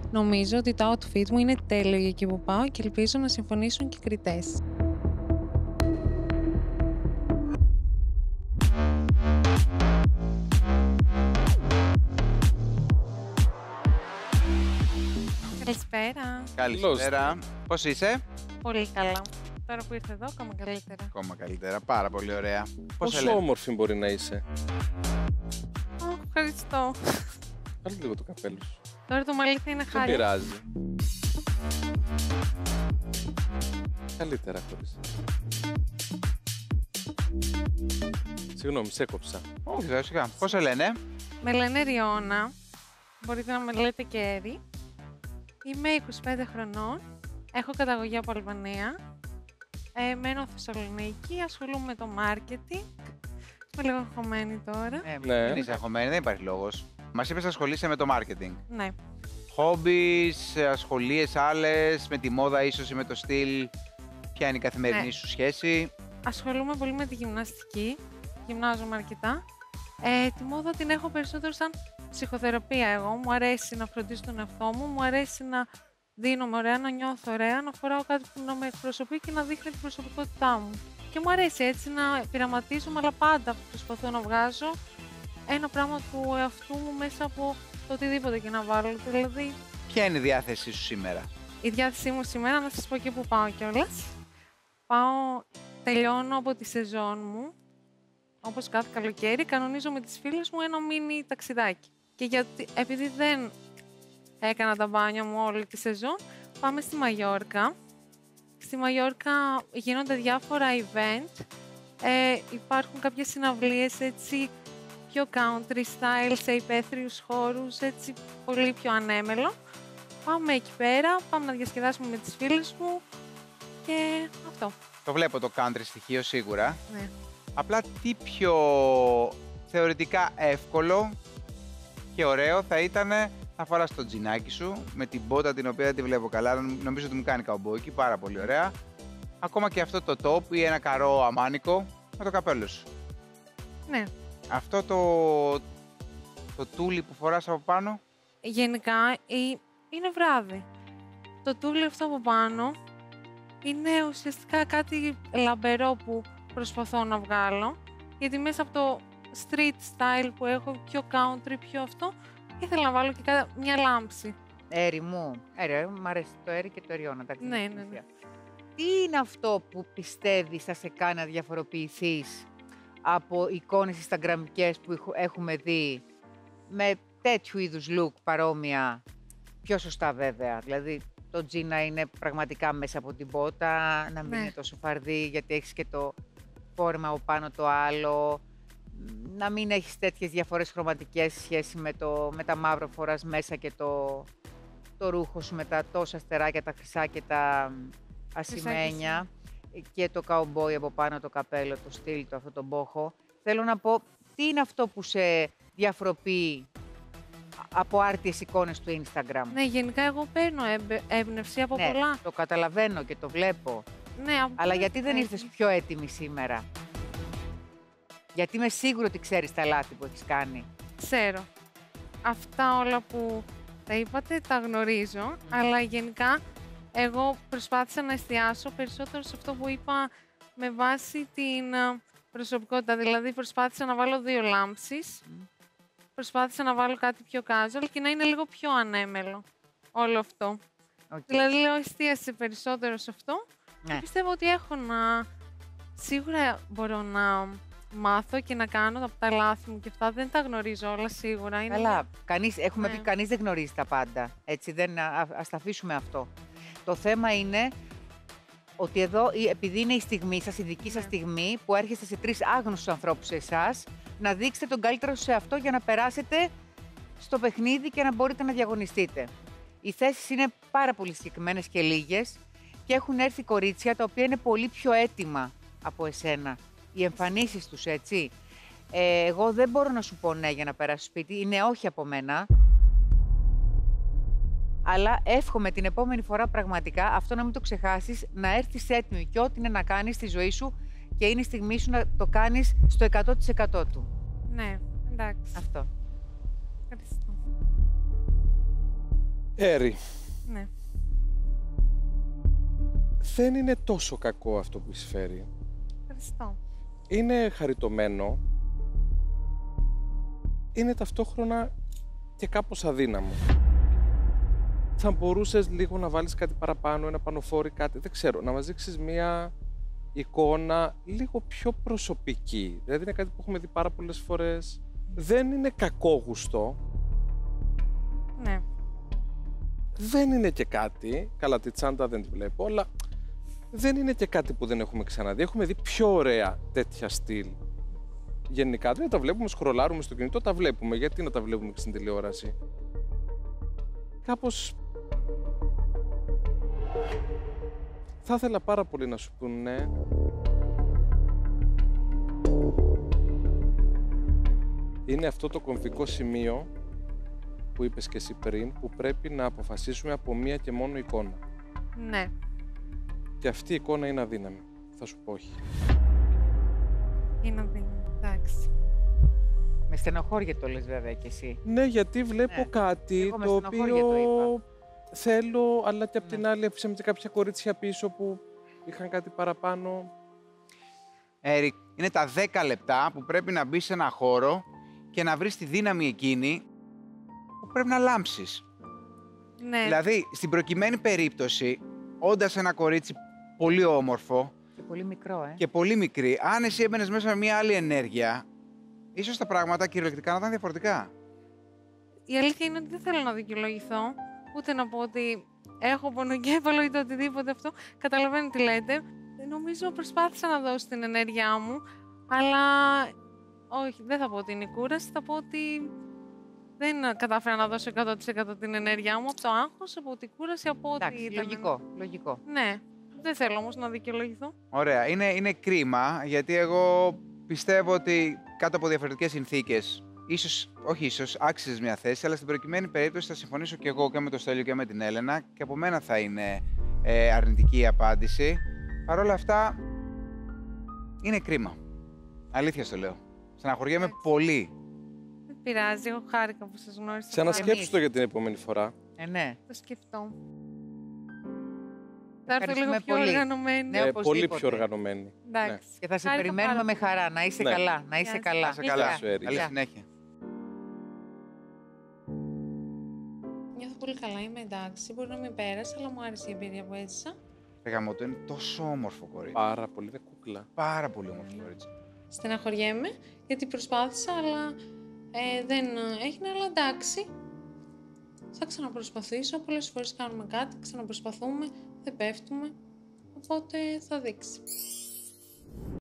Νομίζω ότι το outfit μου είναι τέλειο για εκεί που πάω και ελπίζω να συμφωνήσουν και οι κριτές. Καλησπέρα. Καλησπέρα. Πώς είσαι? Πολύ καλά. Τώρα που ήρθα εδώ, ακόμα καλύτερα. Ακόμα καλύτερα. Πάρα πολύ ωραία. Πώς σε Πόσο λένε? όμορφη μπορεί να είσαι? Ευχαριστώ. Βάλε λίγο το καπέλο σου. Τώρα το μαλλί θα είναι Δεν χάλια. πειράζει. Καλύτερα χωρίς. Συγγνώμη, σε έκοψα. Όχι, σιγά. Πώς σε λένε? Με λένε Ριώνα. Μπορείτε να με λέτε και Έρη. Είμαι 25 χρονών. Έχω καταγωγή από Αλβανία. Μένω Θεσσαλονίκη. Ασχολούμαι με το marketing. Είμαι λίγο αγχωμένη τώρα. Ναι. Δεν είσαι αγχωμένη, δεν υπάρχει λόγος. Μας είπες ασχολείσαι με το marketing. Ναι. Χόμπις, ασχολίες άλλες, με τη μόδα ίσως ή με το στυλ. Ποια είναι η καθημερινή Ναι. σου σχέση? Ασχολούμαι πολύ με τη γυμναστική. Γυμνάζομαι αρκετά. Τη μόδα την έχω περισσότερο σαν ψυχοθεραπεία εγώ. Μου αρέσει να φροντίσω τον εαυτό μου. Μου αρέσει να δίνομαι ωραία, να νιώθω ωραία, να φοράω κάτι που να με εκπροσωπεί και να δείχνει την προσωπικότητά μου. Και μου αρέσει έτσι να πειραματίζομαι, αλλά πάντα προσπαθώ να βγάζω ένα πράγμα του εαυτού μου μέσα από το οτιδήποτε και να βάλω. Δηλαδή, Ποια είναι η διάθεσή σου σήμερα? η διάθεσή μου σήμερα, να σας πω και που πάω κιόλας. Τελειώνω από τη σεζόν μου, όπως κάθε καλοκαίρι, κανονίζω με τις φίλες μου ένα μίνι ταξιδάκι. Και επειδή δεν έκανα τα μπάνια μου όλη τη σεζόν, πάμε στη Μαγιόρκα. Στη Μαγιόρκα γίνονται διάφορα event. Υπάρχουν κάποιες συναυλίες έτσι πιο country style, σε υπαίθριους χώρους, έτσι πολύ πιο ανέμελο. Πάμε εκεί πέρα, πάμε να διασκεδάσουμε με τις φίλες μου και αυτό. Το βλέπω το country στοιχείο σίγουρα. Ναι. Απλά τι πιο θεωρητικά εύκολο και ωραίο θα ήταν να φοράς το τζινάκι σου με την μπότα την οποία δεν τη βλέπω καλά. Νομίζω ότι μου κάνει καουμπόικι, πάρα πολύ ωραία. Ακόμα και αυτό το top ή ένα καρό αμάνικο με το καπέλο σου. Ναι. Αυτό το τούλι που φοράς από πάνω. Γενικά είναι βράδυ. Το τούλι αυτό από πάνω είναι ουσιαστικά κάτι λαμπερό που προσπαθώ να βγάλω. Γιατί μέσα από το street style που έχω, πιο country, πιο αυτό, ήθελα να βάλω και μια λάμψη. Έρη μου. Μ' αρέσει το Έρη και το Ριώνα. Ναι. Τι είναι αυτό που πιστεύεις θα σε κάνει να διαφοροποιηθείς από εικόνες instagramικές που έχουμε δει με τέτοιου είδους look παρόμοια, πιο σωστά βέβαια? Δηλαδή το τζιν να είναι πραγματικά μέσα από την μπότα, να μην είναι τόσο φαρδί γιατί έχεις και το φόρμα από πάνω το άλλο, να μην έχεις τέτοιες διαφορές χρωματικές σε σχέση με τα μαύρα φοράς μέσα και το ρούχο σου με τα τόσα αστεράκια, τα χρυσά και τα ασημένια και το καουμπόι από πάνω, το καπέλο, το στυλ, αυτό το μπόχο. Θέλω να πω, τι είναι αυτό που σε διαφοροποιεί από άρτιες εικόνες του Instagram? Ναι, γενικά εγώ παίρνω έμπνευση από πολλά. Το καταλαβαίνω και το βλέπω. Ναι, Αλλά γιατί δεν ήρθες πιο έτοιμη σήμερα? Γιατί είμαι σίγουρη ότι ξέρεις τα λάθη που έχεις κάνει. Ξέρω. Αυτά όλα που τα είπατε τα γνωρίζω, αλλά γενικά εγώ προσπάθησα να εστιάσω περισσότερο σε αυτό που είπα με βάση την προσωπικότητα. Δηλαδή προσπάθησα να βάλω 2 λάμψεις, προσπάθησα να βάλω κάτι πιο casual και να είναι λίγο πιο ανέμελο όλο αυτό. Δηλαδή λέω εστίασε περισσότερο σε αυτό και πιστεύω ότι σίγουρα μπορώ να μάθω και να κάνω από τα λάθη μου και αυτά. Δεν τα γνωρίζω όλα σίγουρα. Καλά, έχουμε πει κανείς δεν γνωρίζει τα πάντα. Έτσι, ας τα αφήσουμε αυτό. Το θέμα είναι ότι εδώ, επειδή είναι η στιγμή σας, η δική σας στιγμή, που έρχεστε σε 3 άγνωστους ανθρώπους σε εσάς, να δείξετε τον καλύτερο σε αυτό για να περάσετε στο παιχνίδι και να μπορείτε να διαγωνιστείτε. Οι θέσεις είναι πάρα πολύ συγκεκριμένες και λίγες και έχουν έρθει κορίτσια τα οποία είναι πολύ πιο έτοιμα από εσένα. Οι εμφανίσεις τους, έτσι. Εγώ δεν μπορώ να σου πω ναι για να περάσεις σπίτι, είναι όχι από μένα. Αλλά εύχομαι την επόμενη φορά πραγματικά αυτό να μην το ξεχάσεις, να έρθεις έτοιμη και ό,τι είναι να κάνεις στη ζωή σου και είναι η στιγμή σου να το κάνεις στο 100% του. Ναι, εντάξει. Αυτό. Ευχαριστώ. Έρη, Ναι. δεν είναι τόσο κακό αυτό που εισφέρει. Ευχαριστώ. Είναι χαριτωμένο. Είναι ταυτόχρονα και κάπως αδύναμο. Θα μπορούσες λίγο να βάλεις κάτι παραπάνω, ένα πανοφόρι, κάτι, δεν ξέρω, να μας δείξεις μία εικόνα λίγο πιο προσωπική. Δηλαδή είναι κάτι που έχουμε δει πάρα πολλές φορές. Δεν είναι κακόγουστο. Ναι. Δεν είναι και κάτι, καλά τη τσάντα δεν τη βλέπω, αλλά δεν είναι και κάτι που δεν έχουμε ξαναδεί. Έχουμε δει πιο ωραία τέτοια στυλ. Γενικά, δεν τα βλέπουμε, σκρολάρουμε στο κινητό, τα βλέπουμε. Γιατί να τα βλέπουμε και στην τηλεόραση. Κάπως... Θα ήθελα πάρα πολύ να σου πούνε... Είναι αυτό το κομβικό σημείο που είπες και εσύ πριν, που πρέπει να αποφασίσουμε από μία και μόνο εικόνα. Ναι. Και αυτή η εικόνα είναι αδύναμη. Θα σου πω όχι. Είναι αδύναμο. Εντάξει. Με στενοχώρια το λες βέβαια κι εσύ. Ναι, γιατί βλέπω Ναι. κάτι Εγώ με το στενοχώρια οποίο το είπα. θέλω, αλλά και απ' την Ναι. άλλη αφήσαμε και κάποια κορίτσια πίσω που είχαν κάτι παραπάνω. Έρικ, είναι τα 10 λεπτά που πρέπει να μπεις σε ένα χώρο και να βρεις τη δύναμη εκείνη που πρέπει να λάμψεις. Ναι. Δηλαδή, στην προκειμένη περίπτωση, όντας ένα κορίτσι πολύ όμορφο Και πολύ μικρό, και πολύ μικρή, αν εσύ έμπαινες μέσα με μια άλλη ενέργεια, ίσως τα πράγματα κυριολεκτικά να ήταν διαφορετικά. Η αλήθεια είναι ότι δεν θέλω να δικαιολογηθώ, ούτε να πω ότι έχω πονοκέφαλο ή το οτιδήποτε αυτό. Καταλαβαίνω τι λέτε. Νομίζω προσπάθησα να δώσω την ενέργειά μου, αλλά όχι, δεν θα πω ότι είναι η κούραση, θα πω ότι δεν κατάφερα να δώσω 100% την ενέργειά μου από το άγχος, από την κούραση, από ό,τι Εντάξει, ήταν. λογικό, λογικό. Ναι, δεν θέλω όμως να δικαιολογηθώ. Ωραία. Είναι κρίμα, γιατί εγώ πιστεύω ότι κάτω από διαφορετικές συνθήκες, όχι ίσως, άξιζες μια θέση, αλλά στην προκειμένη περίπτωση θα συμφωνήσω και εγώ και με τον Στέλιο και με την Έλενα και από μένα θα είναι αρνητική η απάντηση. Παρ' όλα αυτά, είναι κρίμα. Αλήθεια στο λέω. Στεναχωριέμαι Εντάξει. πολύ. Δεν πειράζει, εγώ χάρηκα που σας γνώρισα. Ξανασκέψου το για την επόμενη φορά. Ναι. Το σκεφτώ. Θα έρθω λίγο Ευχαριστούμε πιο πολύ. οργανωμένη. Ναι, Πολύ οπωσδήποτε. πιο οργανωμένη. Εντάξει. Και θα σε Χάρηκα περιμένουμε πάρα με πολύ. χαρά. Να είσαι Ναι. καλά. Να είσαι Γεια καλά. σας. Να είσαι καλά. Γεια σου, Έρη. Καλή Γεια. συνέχεια. Νιώθω πολύ καλά, είμαι εντάξει. Μπορεί να μην πέρασε, αλλά μου άρεσε η εμπειρία που έζησα. Γαμώτο, είναι τόσο όμορφο κορίτσι. Πάρα πολύ, είναι κούκλα. Πάρα πολύ όμορφο κορίτσι. Στεναχωριέμαι γιατί προσπάθησα, αλλά δεν έγινε, αλλά εντάξει. Θα ξαναπροσπαθήσω. Πολλές φορές κάνουμε κάτι, ξαναπροσπαθούμε, δεν πέφτουμε. Οπότε θα δείξει.